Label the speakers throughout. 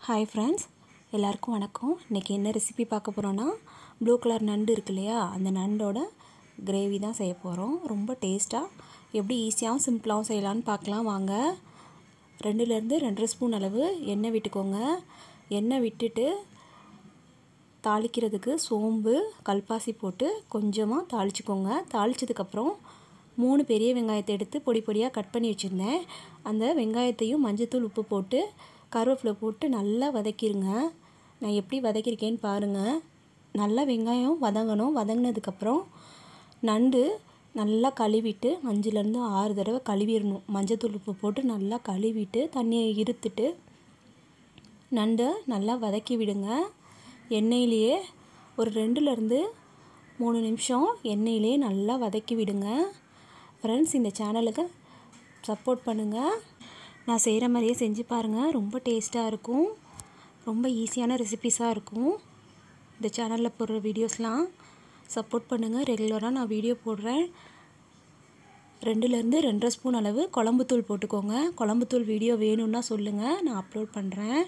Speaker 1: Hi friends எல்லாருக்கும் வணக்கம். இன்னைக்கு என்ன ரெசிபி பார்க்க போறோம்னா ப்ளூ கலர் நண்டு இருக்கு இல்லையா, அந்த நண்டோட கிரேவி தான் செய்ய போறோம். ரொம்ப டேஸ்டா எப்படி ஈஸியாவும் சிம்பிளாவும் செய்யலாம்னு பார்க்கலாம் வாங்க. 2 ல இருந்து 2.5 ஸ்பூன் அளவு எண்ணெய் விட்டுக்கோங்க. எண்ணெய் விட்டுட்டு தாளிக்கிறதுக்கு சோம்பு கல்பாசி போட்டு கொஞ்சமாக தாளிச்சுக்கோங்க. தாளிச்சதுக்கு அப்புறம் 3 பெரிய வெங்காயத்தை எடுத்து பொடி பொடியாக கட் பண்ணி வச்சிருந்தேன். அந்த வெங்காயத்தையும் மஞ்சள்தூள் உப்பு போட்டு கருவேப்பிலை போட்டு நல்லா வதக்கிடுங்க. நான் எப்படி வதக்கியிருக்கேன்னு பாருங்கள். நல்லா வெங்காயம் வதங்கணும். வதங்கினதுக்கப்புறம் நண்டு நல்லா கழுவிட்டு 5லேருந்து 6 தடவை கழுவிடணும். மஞ்சள்தூள் உப்பு போட்டு நல்லா கழுவிட்டு தண்ணியை இருத்துட்டு நண்டை நல்லா வதக்கி விடுங்க. எண்ணெயிலேயே ஒரு 2லேருந்து 3 நிமிஷம் எண்ணெயிலே நல்லா வதக்கி விடுங்க. ஃப்ரெண்ட்ஸ், இந்த சேனலுக்கு சப்போர்ட் பண்ணுங்கள். நான் செய்கிற மாதிரியே செஞ்சு பாருங்கள். ரொம்ப டேஸ்ட்டாக இருக்கும். ரொம்ப ஈஸியான ரெசிபீஸாக இருக்கும். இந்த சேனலில் போடுற வீடியோஸ்லாம் சப்போர்ட் பண்ணுங்கள். ரெகுலராக நான் வீடியோ போடுறேன். 2லேருந்து 2.5 ஸ்பூன் அளவு குழம்புத்தூள் போட்டுக்கோங்க. குழம்புத்தூள் வீடியோ வேணும்னா சொல்லுங்கள், நான் அப்லோட் பண்ணுறேன்.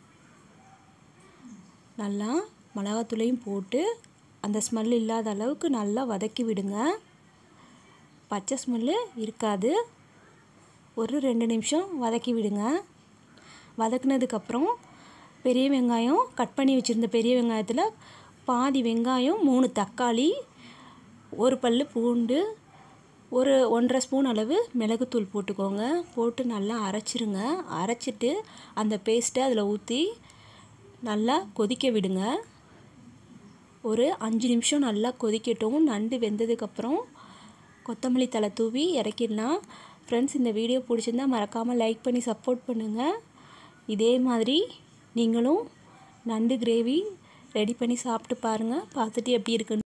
Speaker 1: நல்லா மிளகாத்தூளையும் போட்டு அந்த ஸ்மெல் இல்லாத அளவுக்கு நல்லா வதக்கி விடுங்க. பச்சை ஸ்மெல்லு இருக்காது. ஒரு 2 நிமிஷம் வதக்கி விடுங்க. வதக்குனதுக்கப்புறம் பெரிய வெங்காயம் கட் பண்ணி வச்சுருந்த பெரிய வெங்காயத்தில் பாதி வெங்காயம், 3 தக்காளி, 1 பல் பூண்டு, ஒரு 1.5 ஸ்பூன் அளவு மிளகுத்தூள் போட்டுக்கோங்க. போட்டு நல்லா அரைச்சிருங்க. அரைச்சிட்டு அந்த பேஸ்ட்டை அதில் ஊற்றி நல்லா கொதிக்க விடுங்க. ஒரு 5 நிமிஷம் நல்லா கொதிக்கட்டும். நண்டு வெந்ததுக்கப்புறம் கொத்தமல்லி தழை தூவி இறக்கிடலாம். ஃப்ரெண்ட்ஸ், இந்த வீடியோ பிடிச்சிருந்தா மறக்காமல் லைக் பண்ணி சப்போர்ட் பண்ணுங்கள். இதே மாதிரி நீங்களும் நண்டு கிரேவி ரெடி பண்ணி சாப்பிட்டு பாருங்கள். பார்த்துட்டு எப்படி இருக்குன்னு